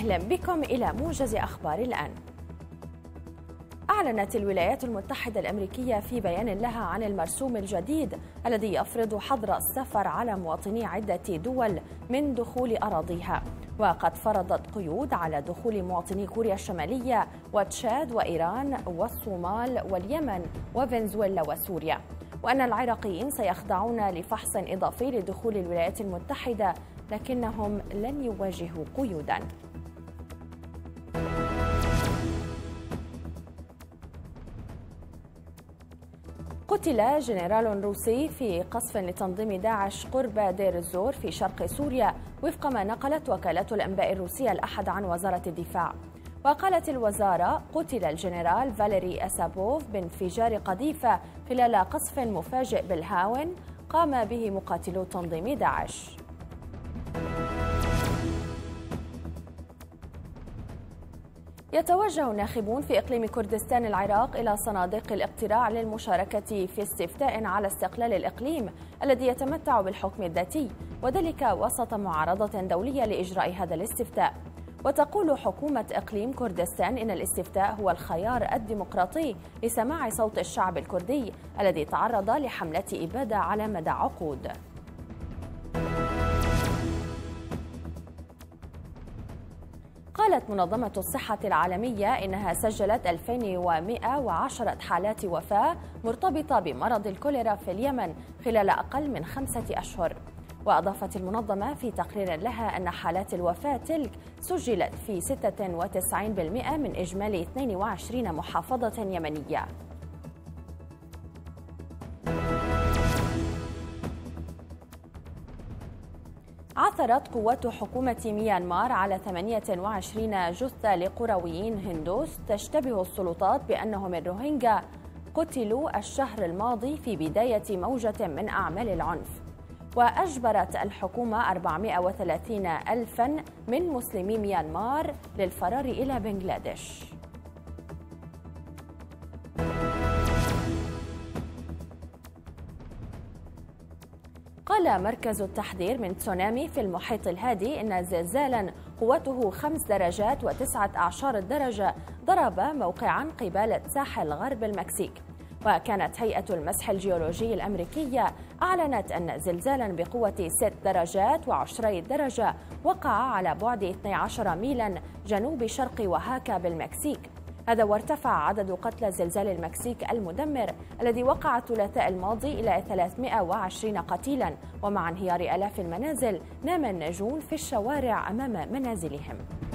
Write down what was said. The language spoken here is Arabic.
أهلا بكم إلى موجز أخبار الآن. أعلنت الولايات المتحدة الأمريكية في بيان لها عن المرسوم الجديد الذي يفرض حظر السفر على مواطني عدة دول من دخول أراضيها، وقد فرضت قيود على دخول مواطني كوريا الشمالية وتشاد وإيران والصومال واليمن وفنزويلا وسوريا، وأن العراقيين سيخضعون لفحص إضافي لدخول الولايات المتحدة لكنهم لن يواجهوا قيوداً. قتل جنرال روسي في قصف لتنظيم داعش قرب دير الزور في شرق سوريا وفق ما نقلت وكالة الأنباء الروسية الأحد عن وزارة الدفاع. وقالت الوزارة: قتل الجنرال فاليري أسابوف بانفجار قذيفة خلال قصف مفاجئ بالهاون قام به مقاتلو تنظيم داعش. يتوجه ناخبون في إقليم كردستان العراق إلى صناديق الاقتراع للمشاركة في استفتاء على استقلال الإقليم الذي يتمتع بالحكم الذاتي، وذلك وسط معارضة دولية لإجراء هذا الاستفتاء. وتقول حكومة إقليم كردستان إن الاستفتاء هو الخيار الديمقراطي لسماع صوت الشعب الكردي الذي تعرض لحملة إبادة على مدى عقود. قالت منظمة الصحة العالمية إنها سجلت 2110 حالات وفاة مرتبطة بمرض الكوليرا في اليمن خلال أقل من 5 أشهر. وأضافت المنظمة في تقرير لها أن حالات الوفاة تلك سجلت في 96% من إجمالي 22 محافظة يمنية. عثرت قوات حكومة ميانمار على 28 جثة لقرويين هندوس تشتبه السلطات بأنهم الروهينجا قتلوا الشهر الماضي في بداية موجة من أعمال العنف. وأجبرت الحكومة 430 ألفاً من مسلمي ميانمار للفرار إلى بنغلاديش. قال مركز التحذير من تسونامي في المحيط الهادي إن زلزالاً قوته 5 درجات و9 أعشار الدرجة ضرب موقعاً قبالة ساحل غرب المكسيك. وكانت هيئة المسح الجيولوجي الأمريكية أعلنت أن زلزالاً بقوة 6 درجات و10 درجة وقع على بعد 12 ميلاً جنوب شرق وهاكا بالمكسيك. هذا وارتفع عدد قتلى زلزال المكسيك المدمر الذي وقع الثلاثاء الماضي إلى 320 قتيلاً، ومع انهيار آلاف المنازل نام الناجون في الشوارع أمام منازلهم.